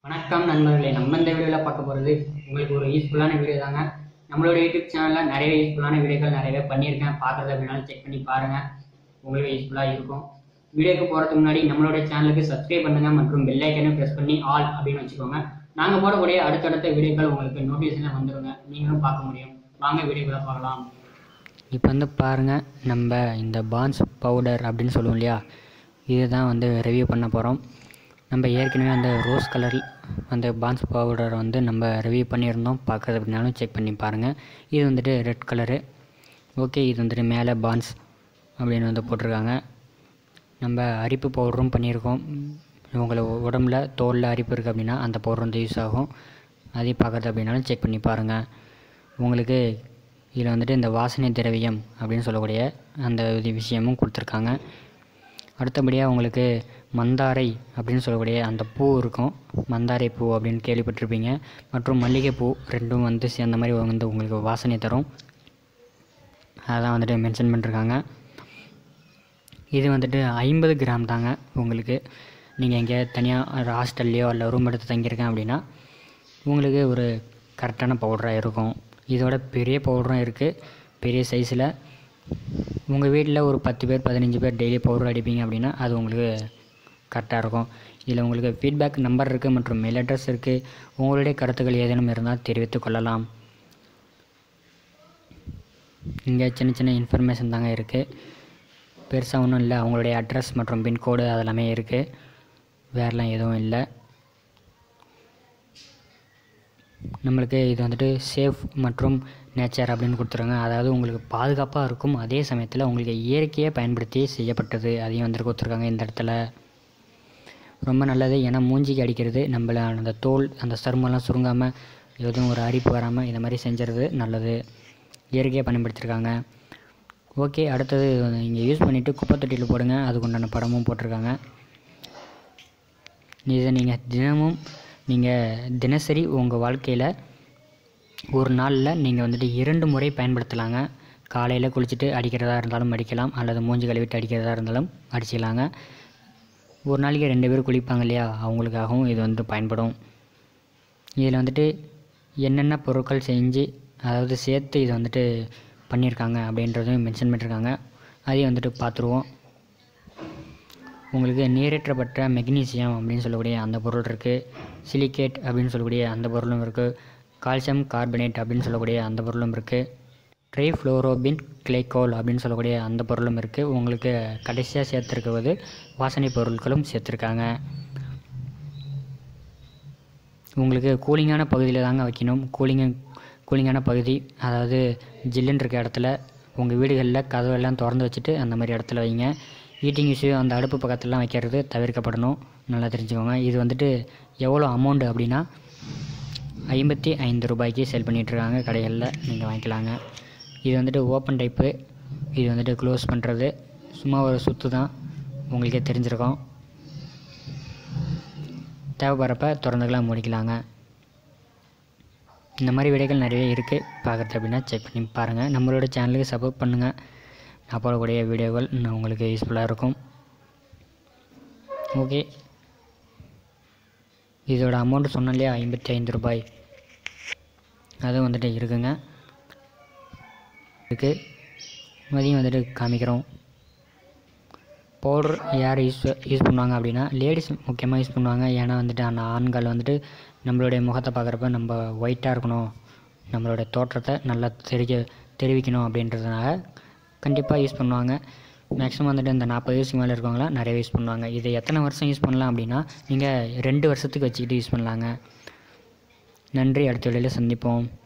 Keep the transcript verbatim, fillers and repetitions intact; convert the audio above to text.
வணக்கம் நண்பர்களே, நம்ம இந்த வீடியோவில் பார்க்க போகிறது உங்களுக்கு ஒரு யூஸ்ஃபுல்லான வீடியோ தாங்க. நம்மளோட யூடியூப் சேனலில் நிறைய யூஸ்ஃபுல்லான வீடியோக்கள் நிறையவே பண்ணியிருக்கேன். பார்க்குறது அப்படின்னாலும் செக் பண்ணி பாருங்கள், உங்களுக்கு யூஸ்ஃபுல்லாக இருக்கும். வீடியோக்கு போகிறதுக்கு முன்னாடி நம்மளோட சேனலுக்கு சப்ஸ்கிரைப் பண்ணுங்கள் மற்றும் பெல் ஐக்கனை ப்ரெஸ் பண்ணி ஆல் அப்படின்னு வச்சுக்கோங்க. நாங்கள் போடக்கூடிய அடுத்தடுத்த வீடியோக்கள் உங்களுக்கு நோட்டிஃபிகேஷனில் வந்துடுங்க, நீங்களும் பார்க்க முடியும். வாங்க வீடியோக்களை பார்க்கலாம். இப்போ வந்து பாருங்கள், நம்ம இந்த பான்ஸ் பவுடர் அப்படின்னு சொல்லுவோம் இல்லையா, இதுதான் வந்து ரிவ்யூ பண்ண போகிறோம். நம்ம ஏற்கனவே அந்த ரோஸ் கலர் அந்த பான்ஸ் பவுடர் வந்து நம்ம ரிவ்யூ பண்ணியிருந்தோம். பார்க்குறது அப்படின்னாலும் செக் பண்ணி பாருங்கள். இது வந்துட்டு ரெட் கலரு. ஓகே, இது வந்துட்டு மேலே பான்ஸ் அப்படின்னு வந்து போட்டிருக்காங்க. நம்ம அரிப்பு பவுடரும் பண்ணியிருக்கோம். உங்களை உடம்புல தோலில் அரிப்பு இருக்குது அப்படின்னா அந்த பவுடர் வந்து யூஸ் ஆகும். அதையும் பார்க்குறது அப்படின்னாலும் செக் பண்ணி பாருங்கள். உங்களுக்கு இதில் வந்துட்டு இந்த வாசனை திரவியம் அப்படின்னு சொல்லக்கூடிய அந்த விஷயமும் கொடுத்துருக்காங்க. அடுத்தபடியாக உங்களுக்கு மந்தாரை அப்படின்னு சொல்லக்கூடிய அந்த பூ இருக்கும், மந்தாரை பூ அப்படின்னு கேள்விப்பட்டிருப்பீங்க, மற்றும் மல்லிகைப்பூ ரெண்டும் வந்து சேர்ந்த மாதிரி வந்து உங்களுக்கு வாசனை தரும். அதான் வந்துட்டு மென்ஷன் பண்ணிருக்காங்க. இது வந்துட்டு ஐம்பது கிராம் தாங்க. உங்களுக்கு நீங்கள் எங்கே தனியாக ஹாஸ்டல்லையோ இல்லை ரூம் எடுத்து தங்கியிருக்கேன் அப்படின்னா உங்களுக்கு ஒரு கரெக்டான பவுடராக இருக்கும். இதோட பெரிய பவுடரும் இருக்குது, பெரிய சைஸில். உங்கள் வீட்டில் ஒரு பத்து பேர் பதினஞ்சு பேர் டெய்லி பவுடர் அடிப்பீங்க அப்படின்னா அது உங்களுக்கு கரெக்டாக இருக்கும். இதில் உங்களுக்கு ஃபீட்பேக் நம்பர் இருக்குது மற்றும் மெயில் அட்ரஸ் இருக்குது. உங்களுடைய கருத்துக்கள் ஏதேனும் இருந்தால் தெரிவித்து கொள்ளலாம். இங்கே சின்ன சின்ன இன்ஃபர்மேஷன் தாங்க இருக்குது, பெருசாக ஒன்றும் இல்லை. அவங்களுடைய அட்ரஸ் மற்றும் பின்கோடு அதெல்லாமே இருக்குது, வேறெலாம் எதுவும் இல்லை. நம்மளுக்கு இது வந்துட்டு சேஃப் மற்றும் நேச்சர் அப்படின்னு கொடுத்துருங்க. அதாவது உங்களுக்கு பாதுகாப்பாக இருக்கும், அதே சமயத்தில் உங்களுக்கு இயற்கையை பயன்படுத்தி செய்யப்பட்டது அதையும் வந்துட்டு கொடுத்துருக்காங்க. இந்த இடத்துல ரொம்ப நல்லது. ஏன்னா மூஞ்சிக்கு அடிக்கிறது நம்மள அந்த தோல் அந்த சருமெல்லாம் சுருங்காமல் எதுவும் ஒரு அரிப்பு வராமல் இந்த மாதிரி செஞ்சுறது நல்லது. இயற்கையாக பயன்படுத்தியிருக்காங்க. ஓகே, அடுத்தது இங்கே யூஸ் பண்ணிவிட்டு குப்பை தொட்டியில் போடுங்க. அதுக்கு உண்டான படமும் போட்டிருக்காங்க. இதை நீங்கள் தினமும் நீங்கள் தினசரி உங்கள் வாழ்க்கையில் ஒரு நாளில் நீங்கள் வந்துட்டு இரண்டு முறை பயன்படுத்தலாங்க. காலையில் குளிச்சுட்டு அடிக்கிறதா இருந்தாலும் அடிக்கலாம், அல்லது மூஞ்சி கழுவிட்டு அடிக்கிறதா இருந்தாலும் அடிச்சிக்கலாங்க. ஒரு நாளைக்கு ரெண்டு பேர் குளிப்பாங்க இல்லையா, அவங்களுக்காகவும் இது வந்து பயன்படும். இதில் வந்துட்டு என்னென்ன பொருட்கள் செஞ்சு அதாவது சேர்த்து இதை வந்துட்டு பண்ணியிருக்காங்க அப்படின்றதையும் மென்ஷன் பண்ணியிருக்காங்க. அதையும் வந்துட்டு பார்த்துருவோம். உங்களுக்கு நீரேற்றப்பட்ட மெக்னீசியம் அப்படின்னு சொல்லக்கூடிய அந்த பொருள் இருக்குது, சிலிக்கேட் அப்படின்னு சொல்லக்கூடிய அந்த பொருளும் இருக்குது, கால்சியம் கார்பனேட் அப்படின்னு சொல்லக்கூடிய அந்த பொருளும் இருக்குது, ட்ரைஃப்ளோரோபின் கிளைகோல் அப்படின்னு சொல்லக்கூடிய அந்த பொருளும் இருக்குது. உங்களுக்கு கடைசியாக சேர்த்துருக்குவது வாசனை பொருட்களும் சேர்த்துருக்காங்க. உங்களுக்கு கூலிங்கான பகுதியில் தாங்க வைக்கணும். கூலிங்க கூலிங்கான பகுதி, அதாவது ஜில்லுன்னு இருக்க இடத்துல, உங்கள் வீடுகளில் கதவெல்லாம் திறந்து வச்சுட்டு அந்த மாதிரி இடத்துல வைங்க. ஈட்டிங் இஷ்யூ அந்த அடுப்பு பக்கத்துலலாம் வைக்கிறது தவிர்க்கப்படணும், நல்லா தெரிஞ்சுக்கோங்க. இது வந்துட்டு எவ்வளோ அமௌண்ட் அப்படின்னா ஐம்பத்தி ஐந்து ரூபாய்க்கு சேல் பண்ணிகிட்ருக்காங்க கடைகளில், நீங்கள் வாங்கிக்கலாங்க. இது வந்துட்டு ஓப்பன் டைப்பு, இது வந்துட்டு க்ளோஸ் பண்ணுறது சும்மா ஒரு சுற்று தான், உங்களுக்கே தெரிஞ்சிருக்கோம். தேவைப்படுறப்ப திறந்துக்கலாம், முடிக்கலாங்க. இந்த மாதிரி வீடியோக்கள் நிறைய இருக்குது, பார்க்குறது அப்படின்னா செக் பண்ணி பாருங்கள். நம்மளோட சேனலுக்கு சப்போர்ட் பண்ணுங்கள். நான் போடக்கூடிய வீடியோக்கள் இன்னும் உங்களுக்கு யூஸ்ஃபுல்லாக இருக்கும். ஓகே, இதோட அமௌண்ட்டு சொன்னோம் இல்லையா, ஐம்பத்தி ஐந்து ரூபாய், அதுவும் வந்துட்டு இருக்குங்க. இருக்குது அதையும் வந்துட்டு காமிக்கிறோம். பவுடர் யார் யூஸ் யூஸ் பண்ணுவாங்க அப்படின்னா லேடிஸ் முக்கியமாக யூஸ் பண்ணுவாங்க. ஏன்னா வந்துட்டு அந்த ஆண்கள் வந்துட்டு நம்மளுடைய முகத்தை பார்க்குறப்ப நம்ம ஒயிட்டாக இருக்கணும், நம்மளுடைய தோற்றத்தை நல்லா தெரிவிக்க தெரிவிக்கணும் அப்படின்றதுனால கண்டிப்பாக யூஸ் பண்ணுவாங்க. மேக்ஸிமம் வந்துட்டு இந்த நாற்பது வயசுக்கு மேலே இருக்கவங்களாம் நிறைய யூஸ் பண்ணுவாங்க. இதை எத்தனை வருஷம் யூஸ் பண்ணலாம் அப்படின்னா நீங்கள் ரெண்டு வருஷத்துக்கு வச்சுக்கிட்டு யூஸ் பண்ணலாங்க. நன்றி, அடுத்த வீடியோவில் சந்திப்போம்.